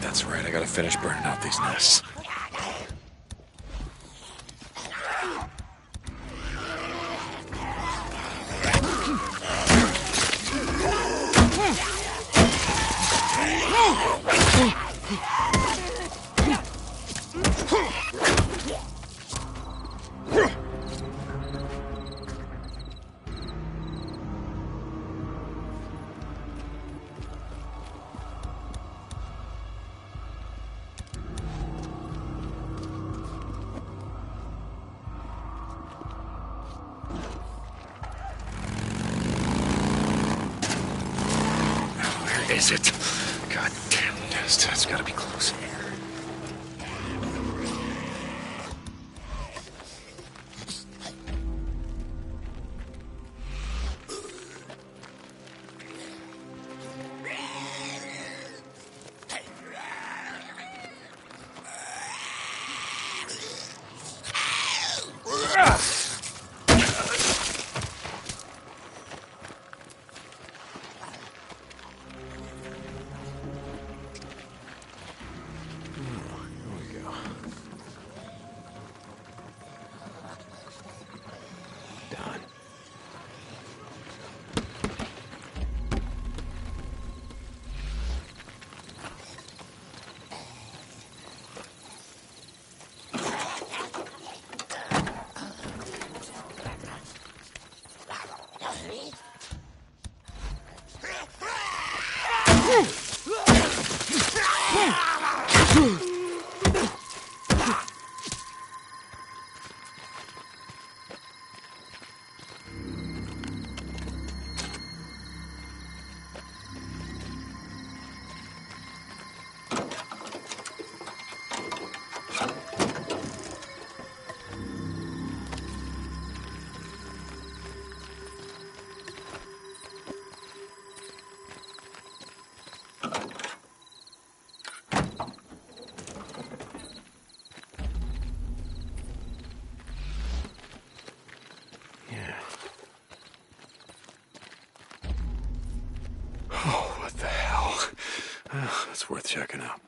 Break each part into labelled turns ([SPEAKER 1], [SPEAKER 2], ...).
[SPEAKER 1] That's right, I gotta finish burning out these nests. Where is it? God damn nest, that's gotta be close. That's worth checking out.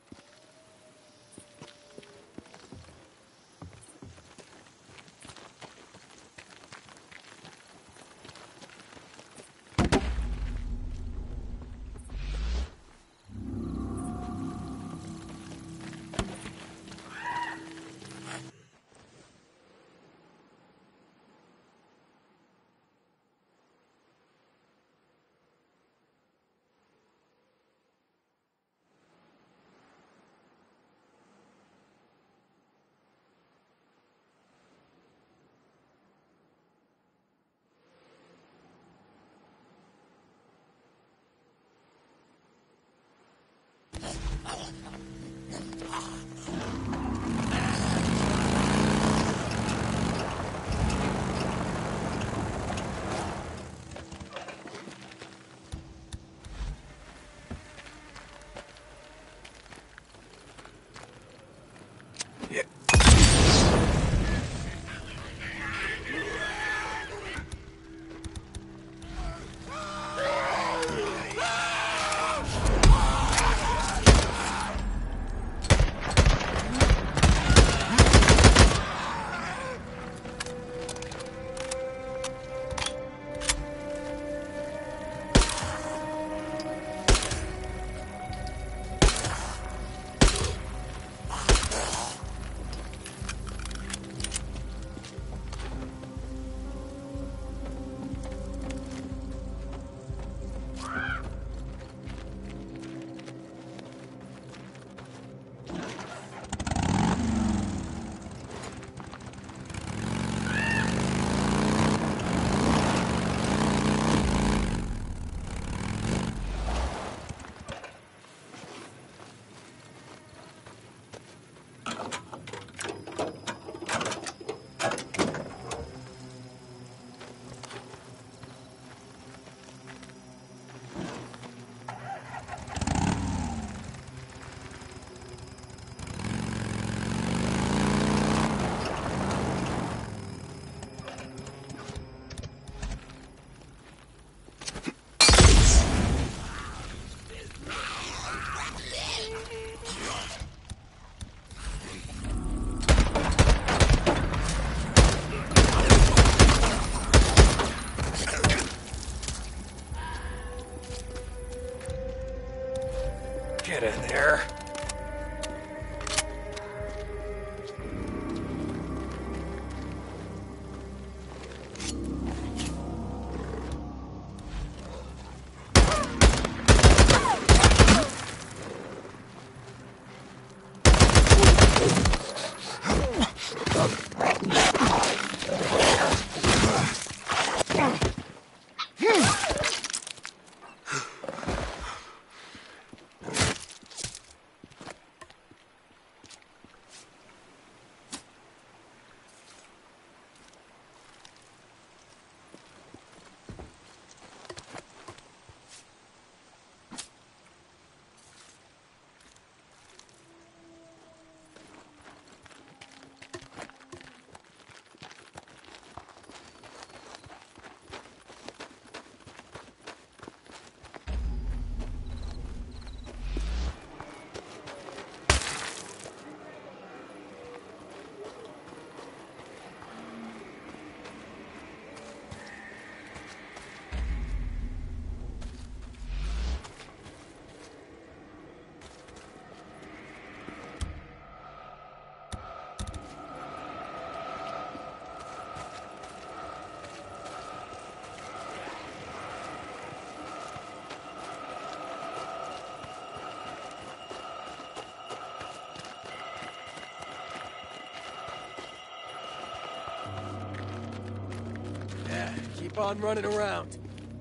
[SPEAKER 2] Keep on running around.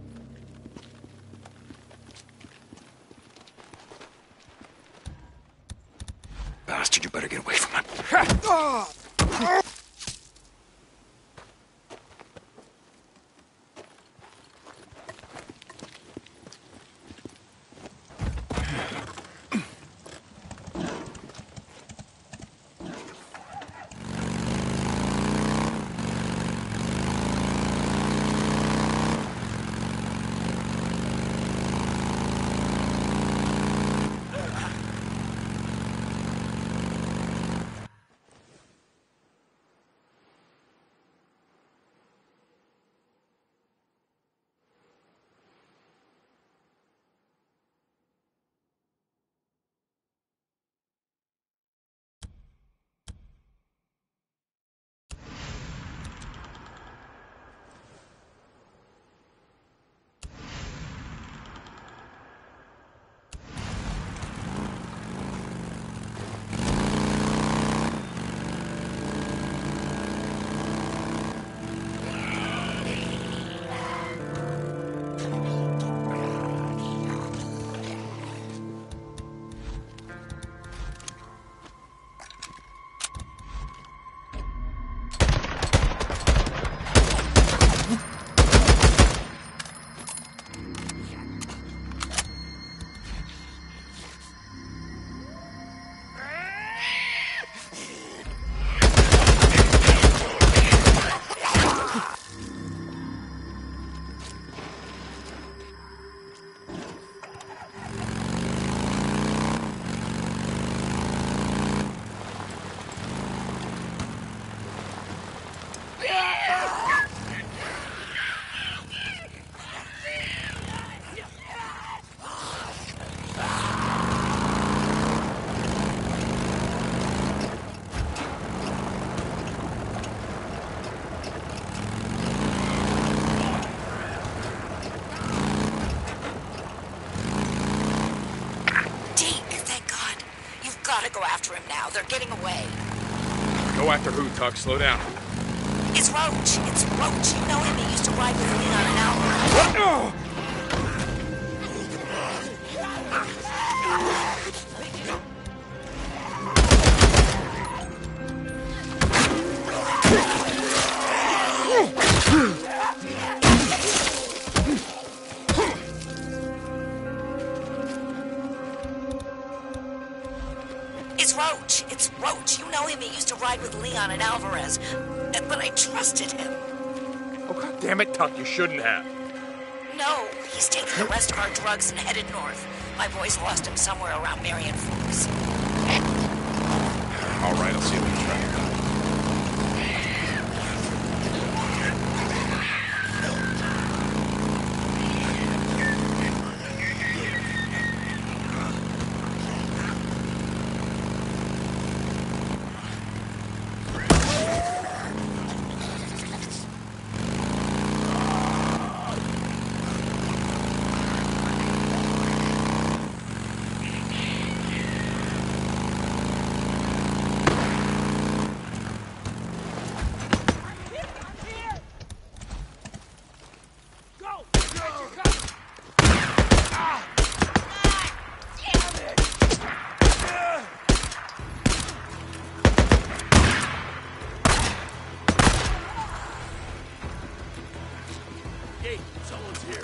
[SPEAKER 1] Bastard, you better get away from him.
[SPEAKER 3] Go after him now. They're getting away.
[SPEAKER 1] Go after who, Tuck? Slow down.
[SPEAKER 3] It's Roach. It's Roach. You know him. He used to ride with me on an Alvarez. It's Roach. It's Roach. You know him. He used to ride with Leon and Alvarez. But I trusted him.
[SPEAKER 1] Oh, God damn it, Tuck. You shouldn't have.
[SPEAKER 3] No, he's taking the rest of our drugs and headed north. My boys lost him somewhere around Marion Forks.
[SPEAKER 1] All right, I'll see if we can track him.
[SPEAKER 2] Someone's here.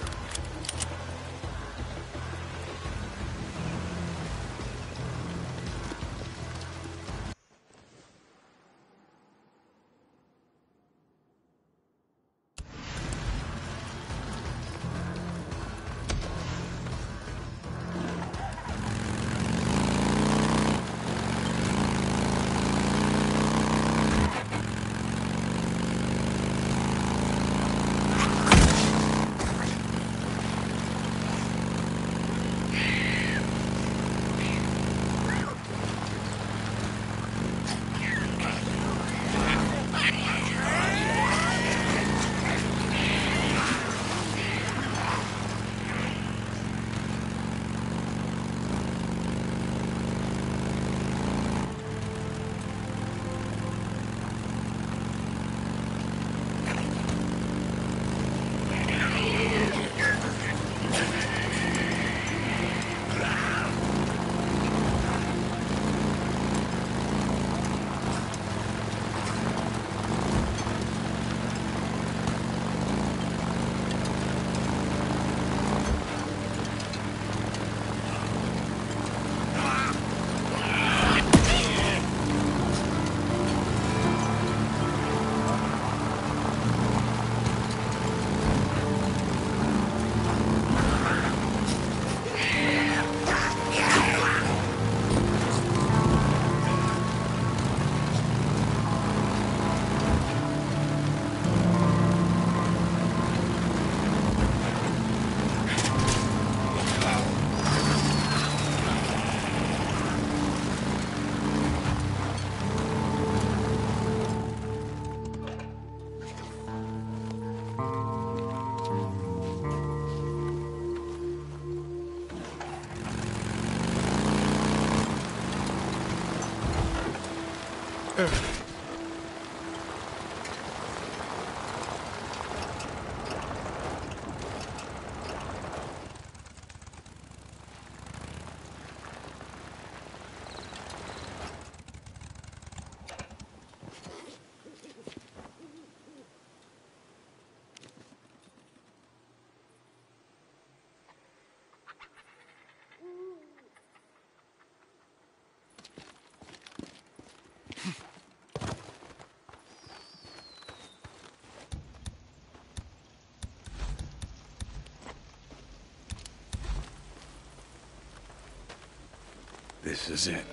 [SPEAKER 1] This is it.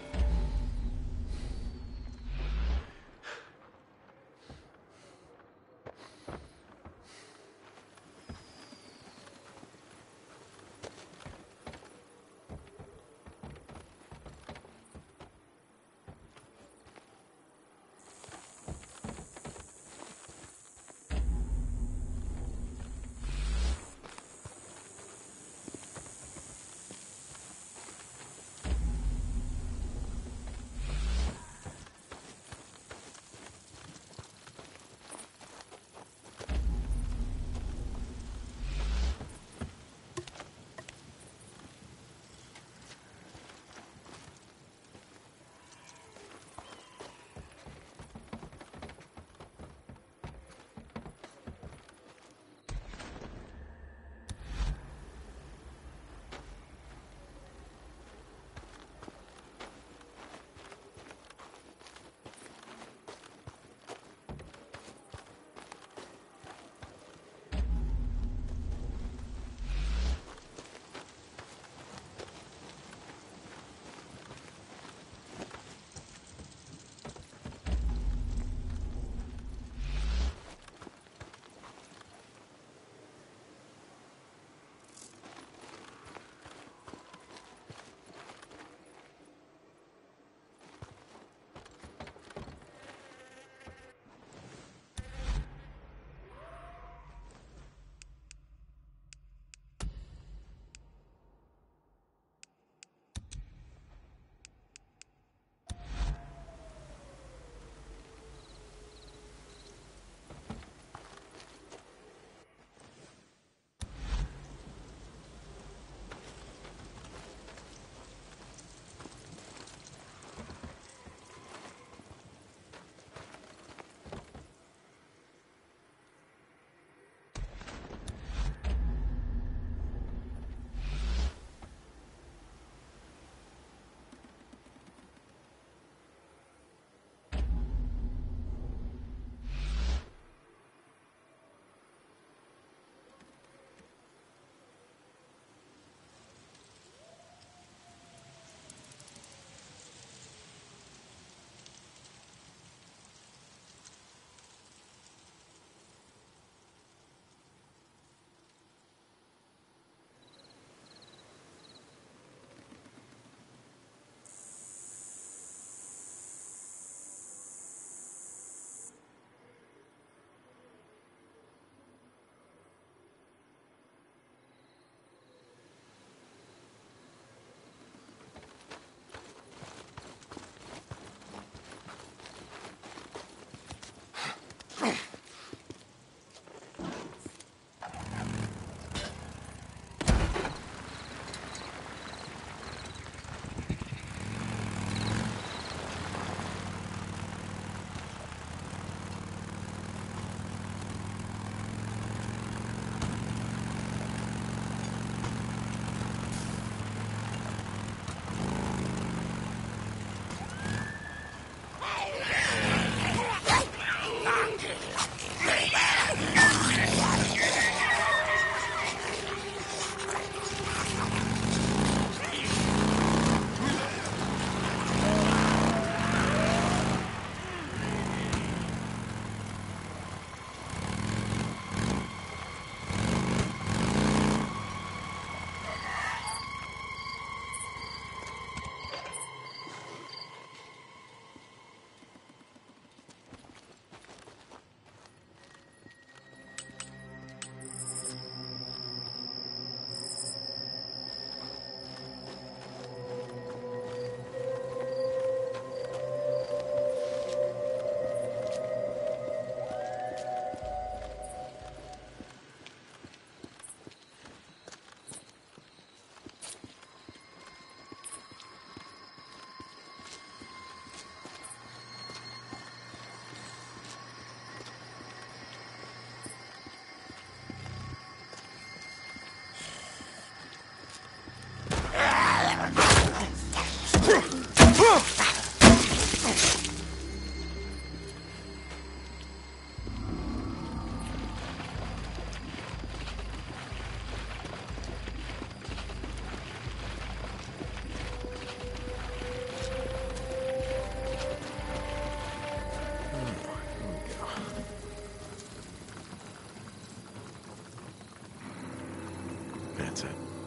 [SPEAKER 1] That's it.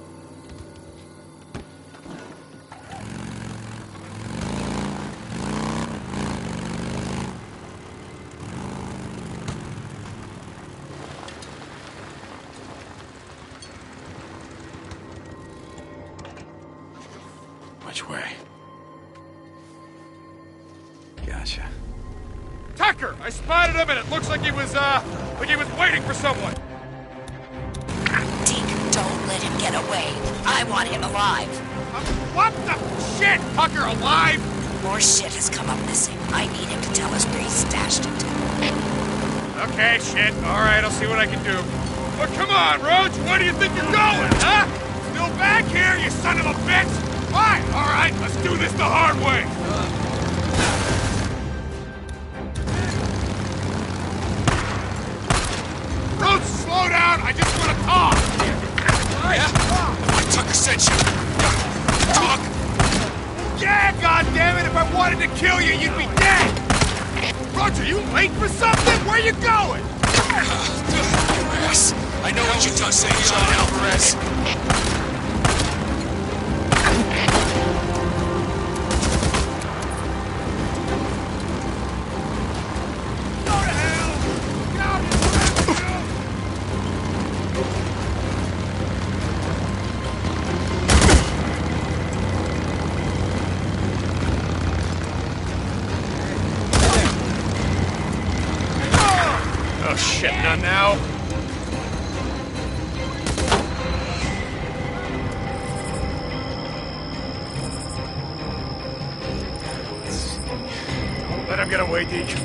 [SPEAKER 1] Which way? Gotcha.
[SPEAKER 4] Tucker! I spotted him and it looks like he was waiting for someone.
[SPEAKER 3] Deke, don't let him get away. I want him alive.
[SPEAKER 4] What the shit? Tucker alive?
[SPEAKER 3] More shit has come up missing. I need him to tell us where he stashed it.
[SPEAKER 4] Okay, shit. Alright, I'll see what I can do. But come on, Roach, where do you think you're going, huh? Still back here, you son of a bitch? Fine, alright, let's do this the hard way. Roach, slow down, I just want to talk.
[SPEAKER 1] Yeah? What Tucker sent you? Talk?
[SPEAKER 4] Yeah, goddammit, if I wanted to kill you, you'd be dead. Roach, are you late for something? Where you going?
[SPEAKER 1] Yes. I know what you done saying, John Alvarez.
[SPEAKER 4] Oh shit, not now. Don't let him get away, Deke.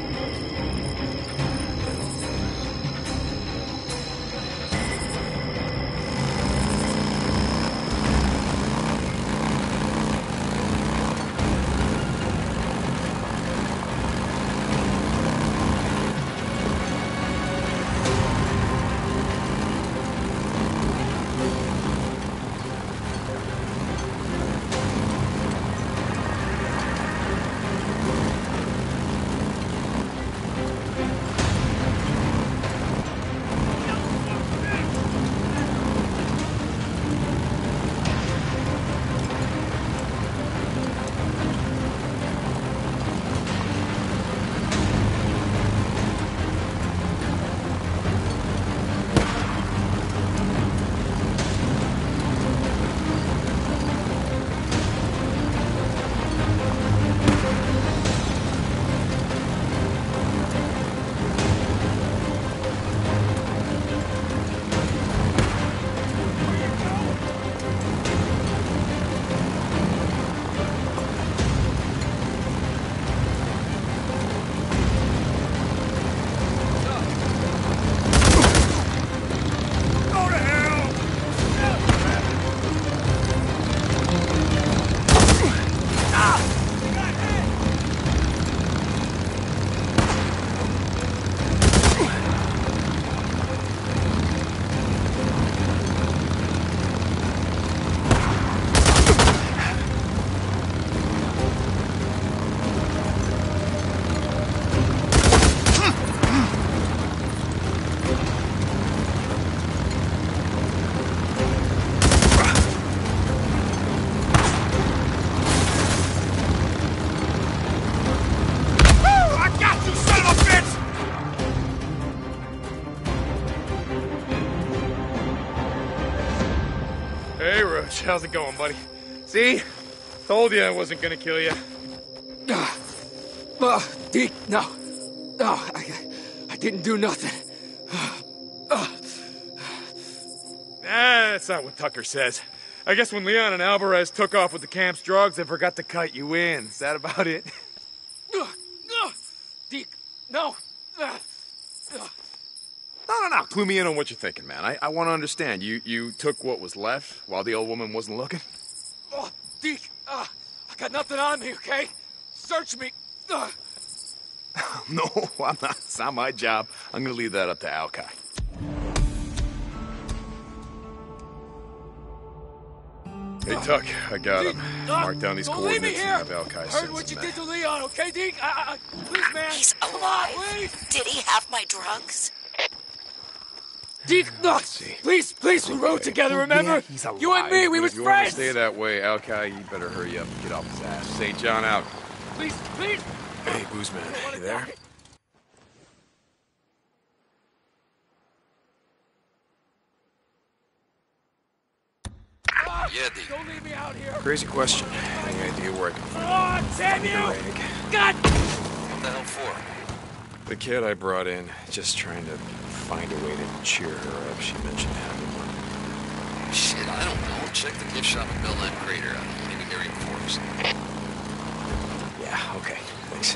[SPEAKER 4] Hey, Roach, how's it going, buddy? See? Told you I wasn't gonna kill you.
[SPEAKER 2] Deke, no. No, I didn't do nothing.
[SPEAKER 4] That's not what Tucker says. I guess when Leon and Alvarez took off with the camp's drugs, they forgot to cut you in. Is that about it?
[SPEAKER 2] Deke, no.
[SPEAKER 1] No. Clue me in on what you're thinking, man. I want to understand. You took what was left while the old woman wasn't looking?
[SPEAKER 2] Oh, Deke, I got nothing on me, okay? Search me.
[SPEAKER 1] No, I'm not. It's not my job. I'm gonna leave that up to Alkai.
[SPEAKER 4] Hey, Tuck, I got him. Mark down these
[SPEAKER 2] don't leave me
[SPEAKER 4] coordinates
[SPEAKER 2] here.
[SPEAKER 4] and have Alkai
[SPEAKER 2] Heard
[SPEAKER 4] send
[SPEAKER 2] what you
[SPEAKER 4] some
[SPEAKER 2] did to Leon, okay, Deke? Please, man.
[SPEAKER 3] He's
[SPEAKER 2] Come on,
[SPEAKER 3] alive.
[SPEAKER 2] please.
[SPEAKER 3] Did he have my drugs?
[SPEAKER 2] Deke, look!
[SPEAKER 1] see.
[SPEAKER 2] Please, we rode together, remember?
[SPEAKER 1] Yeah, he's alive.
[SPEAKER 2] You and me, we
[SPEAKER 1] But
[SPEAKER 2] was
[SPEAKER 1] if you want to
[SPEAKER 2] friends!
[SPEAKER 1] stay that way, Alki, you better hurry up and get off his ass. St. John out.
[SPEAKER 2] Please!
[SPEAKER 1] Hey, Boozman, you there?
[SPEAKER 5] Yeah, D.
[SPEAKER 2] Don't leave me out here!
[SPEAKER 1] Crazy question. Any idea where I can
[SPEAKER 2] Oh, damn you!
[SPEAKER 1] egg?
[SPEAKER 2] God!
[SPEAKER 5] What the hell for?
[SPEAKER 1] The kid I brought in, just trying to find a way to cheer her up. She mentioned having one.
[SPEAKER 5] Shit, I don't know. Check the gift shop at Bellland Crater. Maybe Harry Forest.
[SPEAKER 1] Yeah, okay. Thanks.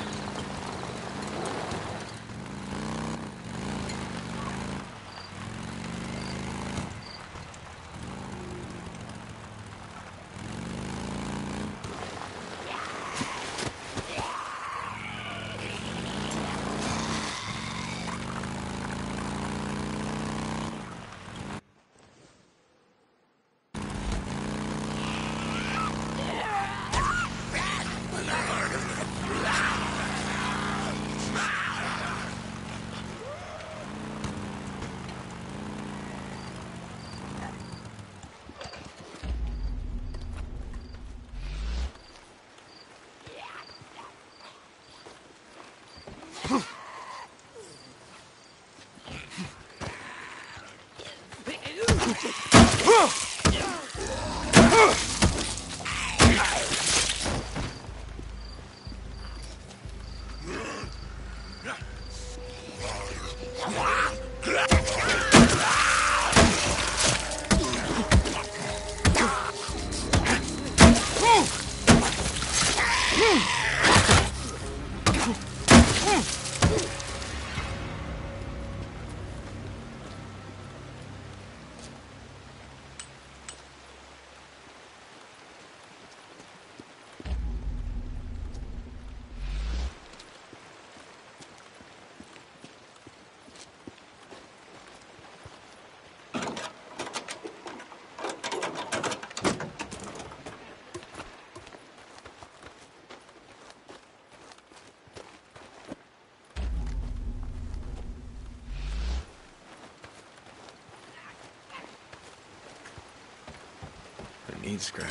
[SPEAKER 1] I need scrap.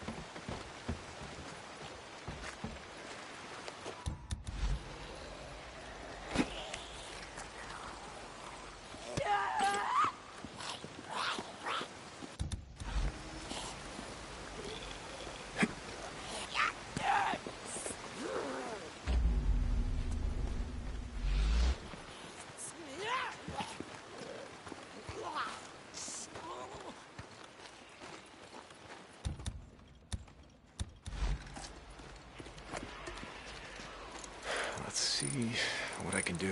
[SPEAKER 1] Let's see what I can do.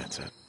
[SPEAKER 1] That's it.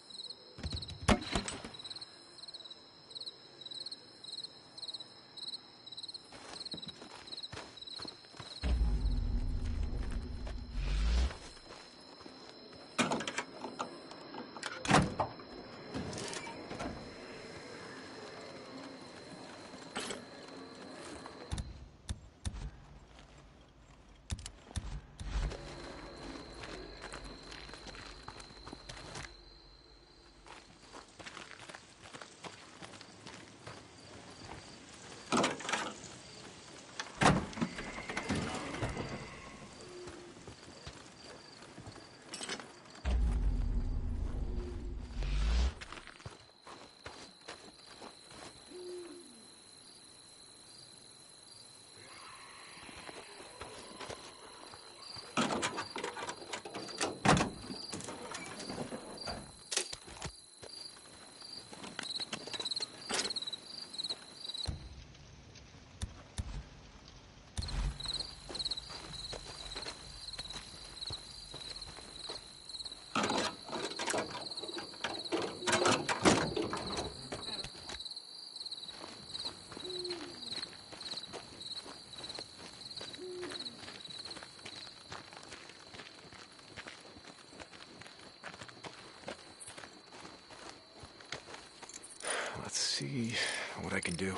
[SPEAKER 1] Let's see what I can do.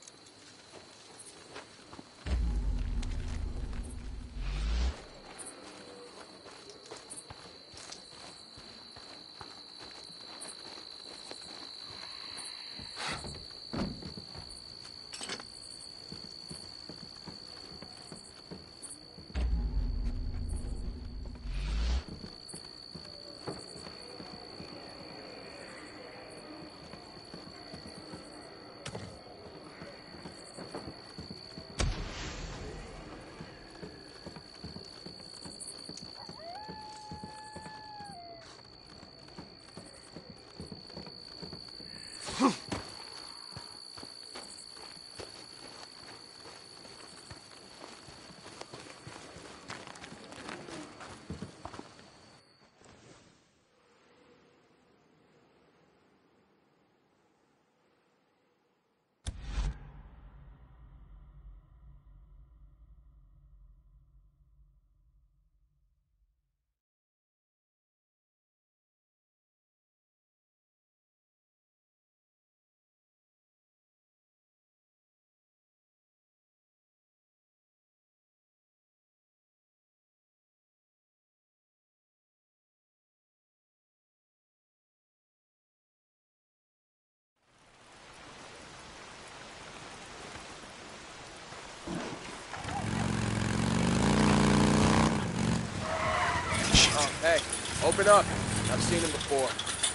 [SPEAKER 2] Oh, hey, open up. I've seen him before.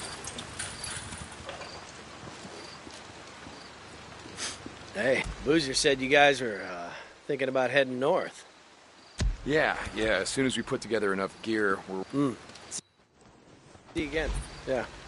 [SPEAKER 6] Hey, Boozer said you guys were thinking about heading north.
[SPEAKER 1] Yeah, as soon as we put together enough gear, we're...
[SPEAKER 6] See you again. Yeah.